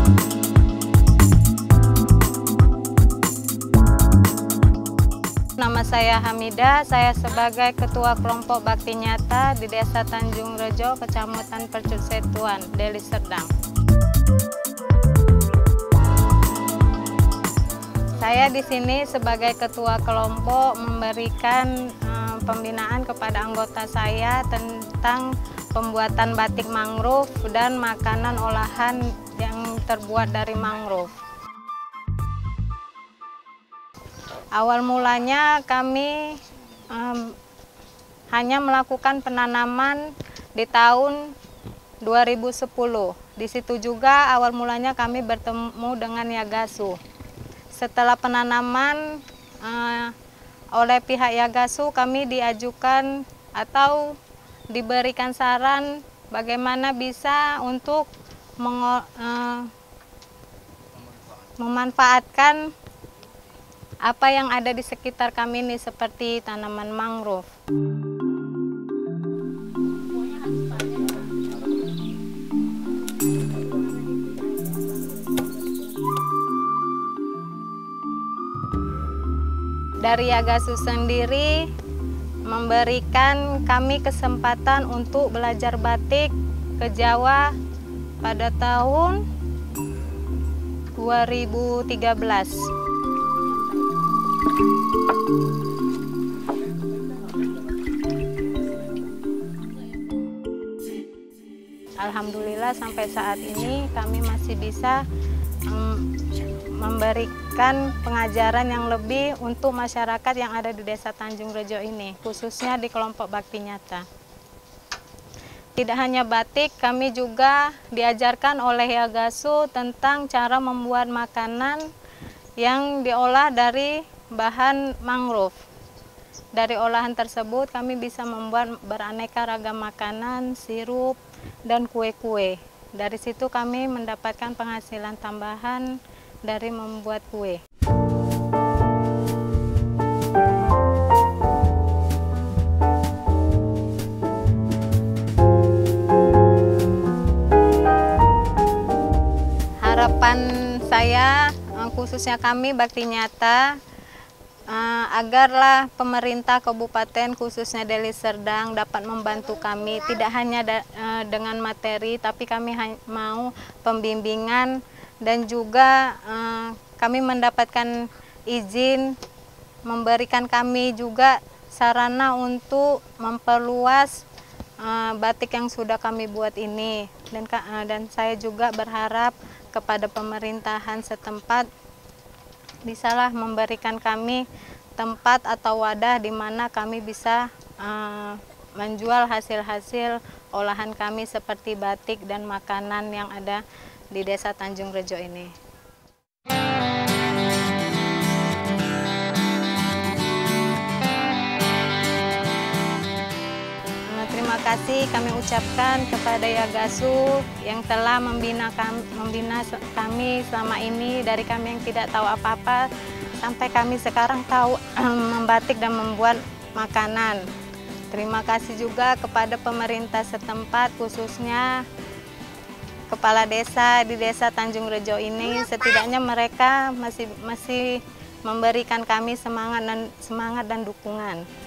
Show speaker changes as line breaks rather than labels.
Nama saya Hamida, saya sebagai Ketua Kelompok Bakti Nyata di Desa Tanjung Rejo, Kecamatan Percut Setuan, Deli Serdang. Saya di sini sebagai Ketua Kelompok memberikan pembinaan kepada anggota saya tentang pembuatan batik mangrove dan makanan olahan yang terbuat dari mangrove. Awal mulanya kami hanya melakukan penanaman di tahun 2010. Di situ juga awal mulanya kami bertemu dengan Yagasu. Setelah penanaman oleh pihak Yagasu, kami diajukan atau diberikan saran bagaimana bisa untuk memanfaatkan apa yang ada di sekitar kami ini seperti tanaman mangrove. Dari Yagasu sendiri memberikan kami kesempatan untuk belajar batik ke Jawa pada tahun 2013. Alhamdulillah sampai saat ini kami masih bisa memberikan pengajaran yang lebih untuk masyarakat yang ada di Desa Tanjung Rejo ini, khususnya di kelompok Bakti Nyata. Tidak hanya batik, kami juga diajarkan oleh Yagasu tentang cara membuat makanan yang diolah dari bahan mangrove. Dari olahan tersebut kami bisa membuat beraneka ragam makanan, sirup, dan kue-kue. Dari situ kami mendapatkan penghasilan tambahan dari membuat kue. Harapan saya, khususnya kami Bakti Nyata, agarlah pemerintah kabupaten khususnya Deli Serdang dapat membantu kami tidak hanya dengan materi, tapi kami mau pembimbingan dan juga kami mendapatkan izin, memberikan kami juga sarana untuk memperluas batik yang sudah kami buat ini, dan saya juga berharap kepada pemerintahan setempat bisalah memberikan kami tempat atau wadah di mana kami bisa menjual hasil-hasil olahan kami seperti batik dan makanan yang ada di Desa Tanjung Rejo ini. Terima kasih kami ucapkan kepada Yagasu yang telah membina kami selama ini, dari kami yang tidak tahu apa-apa sampai kami sekarang tahu membatik dan membuat makanan. Terima kasih juga kepada pemerintah setempat, khususnya kepala desa di Desa Tanjung Rejo ini. Setidaknya mereka masih memberikan kami semangat dan dukungan.